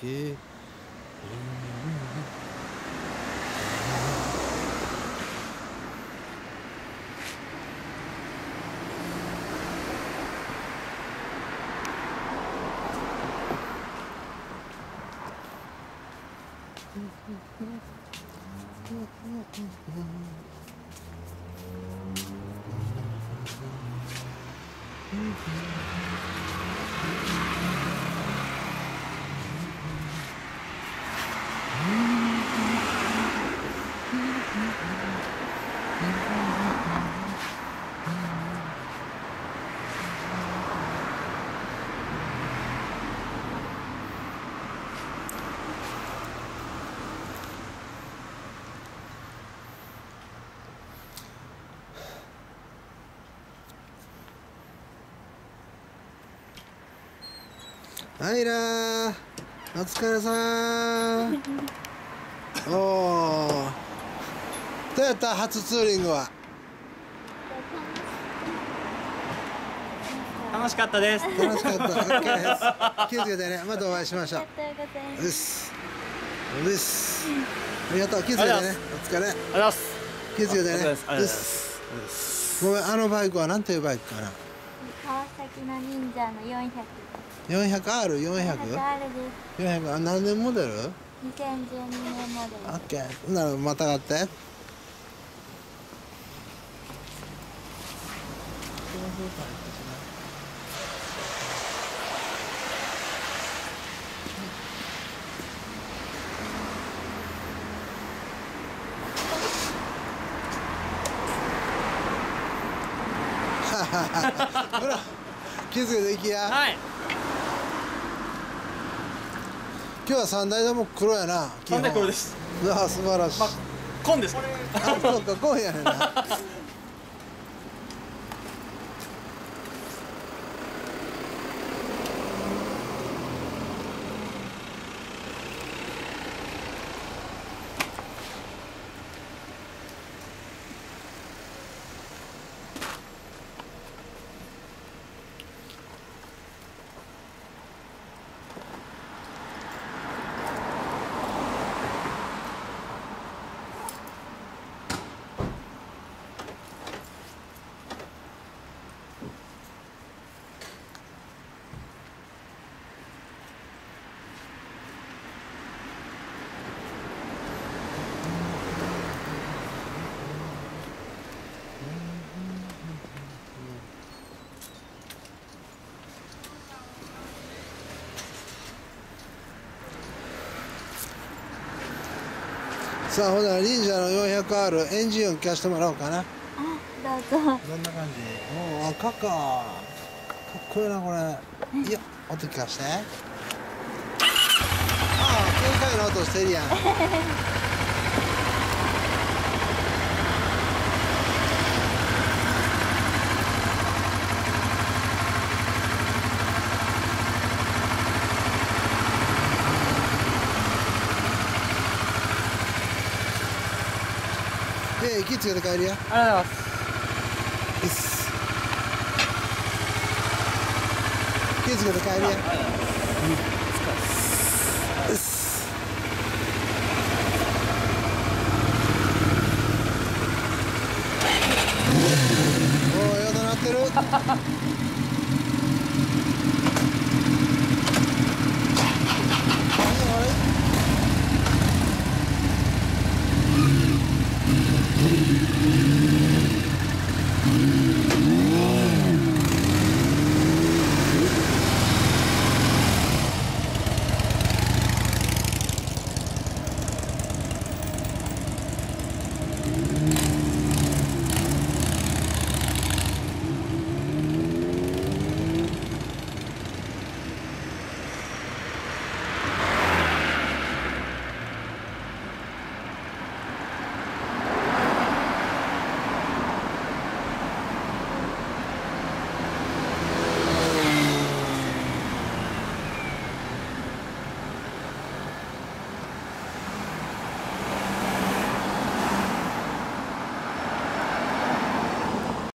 け。はいらー、お疲れさーん。おー、どうやった初ツーリングは。 楽しかったです。 楽しかった。OK です。気をつけてね、またお会いしましょう。 ありがとうございます。 です。です。ありがとう、気をつけてね、お疲れ。 ありがとうございます。 気をつけてね。 ありがとうございでますす。ごめん、あのバイクはなんていうバイクかな。 川崎の忍者の400。 400R、400。 400R です。 400、何年モデル？ 2012年モデル。 オッケー。ならまたがって。ほら、気づけていきや。 はい。 今日は3台とも黒やな。 なんで黒です。 ああ、素晴らしい。 まあ、紺です。 あ、そうか、紺やねんな。さあ、ほな、忍者の 400R エンジン音聞かせてもらおうかな。 あ、どうぞ。 どんな感じ？おお、赤か。かっこいいな、これ。いや、音聞かして。ああ、軽快な音してるやん。気付けて帰るや。 ありがとうございます。 です。気付けて帰るや。